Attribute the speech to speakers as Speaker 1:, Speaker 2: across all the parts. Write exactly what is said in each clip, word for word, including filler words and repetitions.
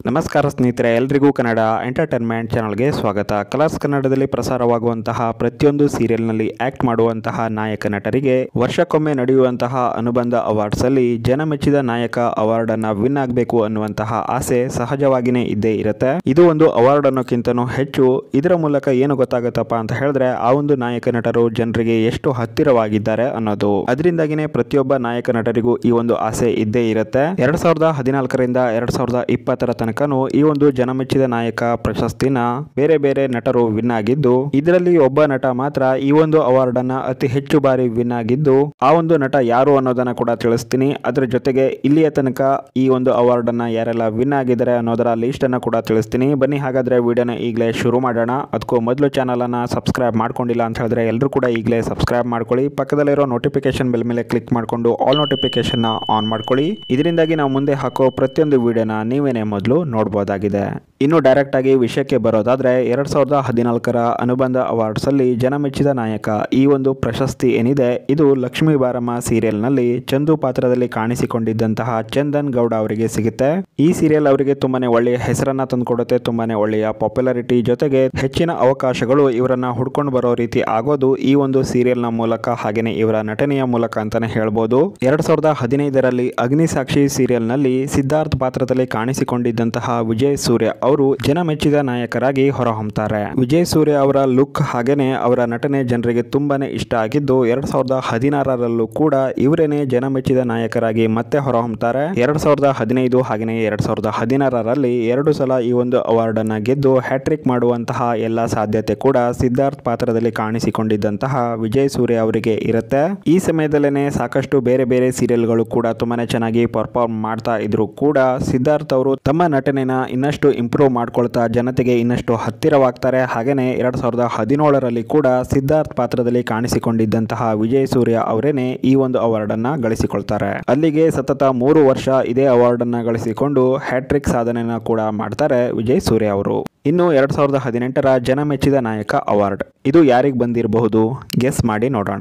Speaker 1: ನಮಸ್ಕಾರ ಸ್ನೇಹಿತರೆ, ಎಲ್ರಿಗೂ ಕನ್ನಡ ಎಂಟರ್ಟೈನ್ಮೆಂಟ್ ಚಾನಲ್ಗೆ ಸ್ವಾಗತ. ಕಲರ್ಸ್ ಕನ್ನಡದಲ್ಲಿ ಪ್ರಸಾರವಾಗುವಂತಹ ಪ್ರತಿಯೊಂದು ಸೀರಿಯಲ್ನಲ್ಲಿ ಆಕ್ಟ್ ಮಾಡುವಂತಹ ನಾಯಕ ನಟರಿಗೆ ವರ್ಷಕ್ಕೊಮ್ಮೆ ನಡೆಯುವಂತಹ ಅನುಬಂಧ ಅವಾರ್ಡ್ಸ್ ಅಲ್ಲಿ ಜನಮೆಚ್ಚಿದ ನಾಯಕ ಅವಾರ್ಡ್ ಅನ್ನ ವಿನ್ ಆಗಬೇಕು ಅನ್ನುವಂತಹ ಆಸೆ ಸಹಜವಾಗಿಯೇ ಇದ್ದೇ ಇರುತ್ತೆ. ಇದು ಒಂದು ಅವಾರ್ಡ್ ಅನ್ನೋಕ್ಕಿಂತನೂ ಹೆಚ್ಚು ಇದರ ಮೂಲಕ ಏನು ಗೊತ್ತಾಗುತ್ತಪ್ಪ ಅಂತ ಹೇಳಿದ್ರೆ ಆ ಒಂದು ನಾಯಕ ನಟರು ಜನರಿಗೆ ಎಷ್ಟು ಹತ್ತಿರವಾಗಿದ್ದಾರೆ ಅನ್ನೋದು. ಅದರಿಂದಾಗಿನೇ ಪ್ರತಿಯೊಬ್ಬ ನಾಯಕ ನಟರಿಗೂ ಈ ಒಂದು ಆಸೆ ಇದ್ದೇ ಇರುತ್ತೆ. ಎರಡ್ ಸಾವಿರದ ಹದಿನಾಲ್ಕರಿಂದ ಎರಡ್ ಸಾವಿರದ ಇಪ್ಪತ್ತರ ತನಕನೂ ಈ ಒಂದು ಜನಮೆಚ್ಚಿದ ನಾಯಕ ಪ್ರಶಸ್ತಿನ ಬೇರೆ ಬೇರೆ ನಟರು ವಿನ್ ಆಗಿದ್ದು, ಇದರಲ್ಲಿ ಒಬ್ಬ ನಟ ಮಾತ್ರ ಈ ಒಂದು ಅವಾರ್ಡ್ ಅನ್ನ ಅತಿ ಹೆಚ್ಚು ಬಾರಿ ವಿನ್ ಆಗಿದ್ದು, ಆ ಒಂದು ನಟ ಯಾರು ಅನ್ನೋದನ್ನ ಕೂಡ ತಿಳಿಸ್ತೀನಿ. ಅದರ ಜೊತೆಗೆ ಇಲ್ಲಿಯ ತನಕ ಈ ಒಂದು ಅವಾರ್ಡ್ ಅನ್ನ ಯಾರೆಲ್ಲ ವಿನ್ ಆಗಿದ್ದಾರೆ ಅನ್ನೋದರ ಲಿಸ್ಟ್ ಅನ್ನ ಕೂಡ ತಿಳಿಸ್ತೀನಿ. ಬನ್ನಿ ಹಾಗಾದ್ರೆ ವಿಡಿಯೋನ ಈಗಲೇ ಶುರು ಮಾಡೋಣ. ಅದಕ್ಕೂ ಮೊದಲು ಚಾನಲ್ ಅನ್ನ ಸಬ್ಸ್ಕ್ರೈಬ್ ಮಾಡ್ಕೊಂಡಿಲ್ಲ ಅಂತ ಹೇಳಿದ್ರೆ ಎಲ್ಲರೂ ಕೂಡ ಈಗಲೇ ಸಬ್ಸ್ಕ್ರೈಬ್ ಮಾಡ್ಕೊಳ್ಳಿ. ಪಕ್ಕದಲ್ಲಿರೋ ನೋಟಿಫಿಕೇಶನ್ ಬೆಲ್ ಮೇಲೆ ಕ್ಲಿಕ್ ಮಾಡಿಕೊಂಡು ಆಲ್ ನೋಟಿಫಿಕೇಶನ್ ನ ಆನ್ ಮಾಡ್ಕೊಳ್ಳಿ. ಇದರಿಂದಾಗಿ ನಾವು ಮುಂದೆ ಹಾಕೋ ಪ್ರತಿಯೊಂದು ವಿಡಿಯೋನ ನೀವೇನೇ ಮೊದಲು ನೋಡಬಹುದಾಗಿದೆ. ಇನ್ನು ಡೈರೆಕ್ಟ್ ಆಗಿ ವಿಷಯಕ್ಕೆ ಬರೋದಾದ್ರೆ ಎರಡ್ ಸಾವಿರದ ಹದಿನಾಲ್ಕರ ಅನುಬಂಧ ಅವಾರ್ಡ್ಸ್ ಅಲ್ಲಿ ಜನಮೆಚ್ಚಿದ ನಾಯಕ ಈ ಒಂದು ಪ್ರಶಸ್ತಿ ಏನಿದೆ ಇದು ಲಕ್ಷ್ಮೀ ಬಾರಮ್ಮ ಸೀರಿಯಲ್ ನಲ್ಲಿ ಚಂದು ಪಾತ್ರದಲ್ಲಿ ಕಾಣಿಸಿಕೊಂಡಿದ್ದಂತಹ ಚಂದನ್ ಗೌಡ ಅವರಿಗೆ ಸಿಗುತ್ತೆ. ಈ ಸೀರಿಯಲ್ ಅವರಿಗೆ ತುಂಬಾನೇ ಒಳ್ಳೆಯ ಹೆಸರನ್ನ ತಂದುಕೊಡುತ್ತೆ, ತುಂಬಾನೇ ಒಳ್ಳೆಯ ಪಾಪ್ಯುಲಾರಿಟಿ ಜೊತೆಗೆ ಹೆಚ್ಚಿನ ಅವಕಾಶಗಳು ಇವರನ್ನ ಹುಡ್ಕೊಂಡು ಬರೋ ರೀತಿ ಆಗೋದು ಈ ಒಂದು ಸೀರಿಯಲ್ ನ ಮೂಲಕ, ಹಾಗೇನೆ ಇವರ ನಟನೆಯ ಮೂಲಕ ಅಂತಾನೆ ಹೇಳ್ಬೋದು. ಎರಡ್ ಸಾವಿರದ ಹದಿನೈದರಲ್ಲಿ ಅಗ್ನಿಸಾಕ್ಷಿ ಸೀರಿಯಲ್ ನಲ್ಲಿ ಸಿದ್ಧಾರ್ಥ್ ಪಾತ್ರದಲ್ಲಿ ಕಾಣಿಸಿಕೊಂಡಿದ್ದಂತಹ ವಿಜಯ್ ಸೂರ್ಯ ಅವರು ಜನಮೆಚ್ಚಿದ ನಾಯಕರಾಗಿ ಹೊರಹೊಮ್ಮುತ್ತಾರೆ. ವಿಜಯ್ ಸೂರ್ಯ ಅವರ ಲುಕ್ ಹಾಗೇನೆ ಅವರ ನಟನೆ ಜನರಿಗೆ ತುಂಬಾನೇ ಇಷ್ಟ ಆಗಿದ್ದು, ಎರಡ್ ಸಾವಿರದ ಹದಿನಾರರಲ್ಲೂ ಕೂಡ ಇವರೇನೆ ಜನಮೆಚ್ಚಿದ ನಾಯಕರಾಗಿ ಮತ್ತೆ ಹೊರಹೊಮ್ಮುತ್ತಾರೆ. ಎರಡ್ ಸಾವಿರದ ಹದಿನೈದು ಹಾಗೇನೆ ಎರಡ್ ಸಾವಿರದ ಹದಿನಾರರಲ್ಲಿ ಎರಡು ಸಲ ಈ ಒಂದು ಅವಾರ್ಡ್ ಅನ್ನ ಗೆದ್ದು ಹ್ಯಾಟ್ರಿಕ್ ಮಾಡುವಂತಹ ಎಲ್ಲ ಸಾಧ್ಯತೆ ಕೂಡ ಸಿದ್ಧಾರ್ಥ್ ಪಾತ್ರದಲ್ಲಿ ಕಾಣಿಸಿಕೊಂಡಿದ್ದಂತಹ ವಿಜಯ್ ಸೂರ್ಯ ಅವರಿಗೆ ಇರುತ್ತೆ. ಈ ಸಮಯದಲ್ಲೇನೆ ಸಾಕಷ್ಟು ಬೇರೆ ಬೇರೆ ಸೀರಿಯಲ್ಗಳು ಕೂಡ ತುಂಬಾನೇ ಚೆನ್ನಾಗಿ ಪರ್ಫಾರ್ಮ್ ಮಾಡ್ತಾ ಇದ್ರು ಕೂಡ ಸಿದ್ಧಾರ್ಥ್ ಅವರು ತಮ್ಮ ನಟನೆನ ಇನ್ನಷ್ಟು ಇಂಪ್ರೂವ್ ಮಾಡ್ಕೊಳ್ತಾ ಜನತೆಗೆ ಇನ್ನಷ್ಟು ಹತ್ತಿರವಾಗ್ತಾರೆ. ಹಾಗೇನೆ ಎರಡ್ ಸಾವಿರದ ಹದಿನೇಳರಲ್ಲಿ ಕೂಡ ಸಿದ್ಧಾರ್ಥ್ ಪಾತ್ರದಲ್ಲಿ ಕಾಣಿಸಿಕೊಂಡಿದ್ದಂತಹ ವಿಜಯ್ ಸೂರ್ಯ ಅವರೇನೆ ಈ ಒಂದು ಅವಾರ್ಡ್ ಅನ್ನ ಗಳಿಸಿಕೊಳ್ತಾರೆ. ಅಲ್ಲಿಗೆ ಸತತ ಮೂರು ವರ್ಷ ಇದೇ ಅವಾರ್ಡ್ ಅನ್ನ ಗಳಿಸಿಕೊಂಡು ಹ್ಯಾಟ್ರಿಕ್ ಸಾಧನೆಯನ್ನ ಕೂಡ ಮಾಡ್ತಾರೆ ವಿಜಯ್ ಸೂರ್ಯ ಅವರು. ಇನ್ನು ಎರಡ್ ಸಾವಿರದ ಹದಿನೆಂಟರ ಜನಮೆಚ್ಚಿದ ನಾಯಕ ಅವಾರ್ಡ್ ಇದು ಯಾರಿಗೆ ಬಂದಿರಬಹುದು ಗೆಸ್ ಮಾಡಿ ನೋಡೋಣ.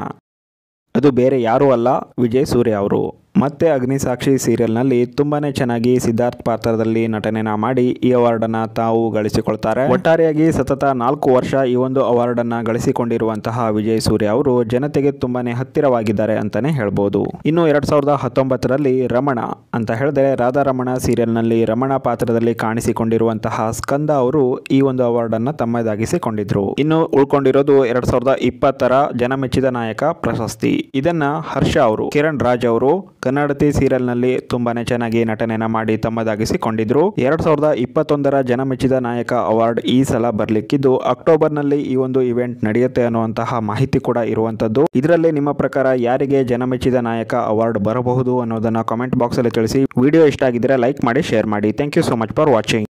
Speaker 1: ಅದು ಬೇರೆ ಯಾರೂ ಅಲ್ಲ, ವಿಜಯ್ ಸೂರ್ಯ ಅವರು. ಮತ್ತೆ ಅಗ್ನಿಸಾಕ್ಷಿ ಸೀರಿಯಲ್ನಲ್ಲಿ ತುಂಬಾನೇ ಚೆನ್ನಾಗಿ ಸಿದ್ಧಾರ್ಥ್ ಪಾತ್ರದಲ್ಲಿ ನಟನೆನ ಮಾಡಿ ಈ ಅವಾರ್ಡ್ ಅನ್ನ ತಾವು ಗಳಿಸಿಕೊಳ್ತಾರೆ. ಒಟ್ಟಾರೆಯಾಗಿ ಸತತ ನಾಲ್ಕು ವರ್ಷ ಈ ಒಂದು ಅವಾರ್ಡ್ ಅನ್ನ ಗಳಿಸಿಕೊಂಡಿರುವಂತಹ ವಿಜಯ್ ಸೂರ್ಯ ಅವರು ಜನತೆಗೆ ತುಂಬಾನೇ ಹತ್ತಿರವಾಗಿದ್ದಾರೆ ಅಂತಾನೆ ಹೇಳ್ಬೋದು. ಇನ್ನು ಎರಡ್ ಸಾವಿರದ ಹತ್ತೊಂಬತ್ತರಲ್ಲಿ ರಮಣ ಅಂತ ಹೇಳಿದ್ರೆ ರಾಧಾರಮಣ ಸೀರಿಯಲ್ ನಲ್ಲಿ ರಮಣ ಪಾತ್ರದಲ್ಲಿ ಕಾಣಿಸಿಕೊಂಡಿರುವಂತಹ ಸ್ಕಂದ ಅವರು ಈ ಒಂದು ಅವಾರ್ಡ್ ಅನ್ನ ತಮ್ಮದಾಗಿಸಿಕೊಂಡಿದ್ರು. ಇನ್ನು ಉಳ್ಕೊಂಡಿರೋದು ಎರಡ್ ಸಾವಿರದ ಇಪ್ಪತ್ತರ ಜನಮೆಚ್ಚಿದ ನಾಯಕ ಪ್ರಶಸ್ತಿ. ಇದನ್ನ ಹರ್ಷ ಅವರು, ಕಿರಣ್ ರಾಜ್ ಅವರು ಕನ್ನಡತಿ ಸೀರಿಯಲ್ ನಲ್ಲಿ ತುಂಬಾನೇ ಚೆನ್ನಾಗಿ ನಟನೆನ ಮಾಡಿ ತಮ್ಮದಾಗಿಸಿಕೊಂಡಿದ್ರು. ಎರಡ್ ಸಾವಿರದ ಇಪ್ಪತ್ತೊಂದರ ಜನಮೆಚ್ಚಿದ ನಾಯಕ ಅವಾರ್ಡ್ ಈ ಸಲ ಬರ್ಲಿಕ್ಕಿದ್ದು ಅಕ್ಟೋಬರ್ ನಲ್ಲಿ ಈ ಒಂದು ಇವೆಂಟ್ ನಡೆಯುತ್ತೆ ಅನ್ನುವಂತಹ ಮಾಹಿತಿ ಕೂಡ ಇರುವಂತದ್ದು. ಇದರಲ್ಲಿ ನಿಮ್ಮ ಪ್ರಕಾರ ಯಾರಿಗೆ ಜನಮೆಚ್ಚಿದ ನಾಯಕ ಅವಾರ್ಡ್ ಬರಬಹುದು ಅನ್ನೋದನ್ನ ಕಾಮೆಂಟ್ ಬಾಕ್ಸ್ ಅಲ್ಲಿ ತಿಳಿಸಿ. ವಿಡಿಯೋ ಇಷ್ಟ ಆಗಿದ್ರೆ ಲೈಕ್ ಮಾಡಿ, ಶೇರ್ ಮಾಡಿ. Thank you so much for watching.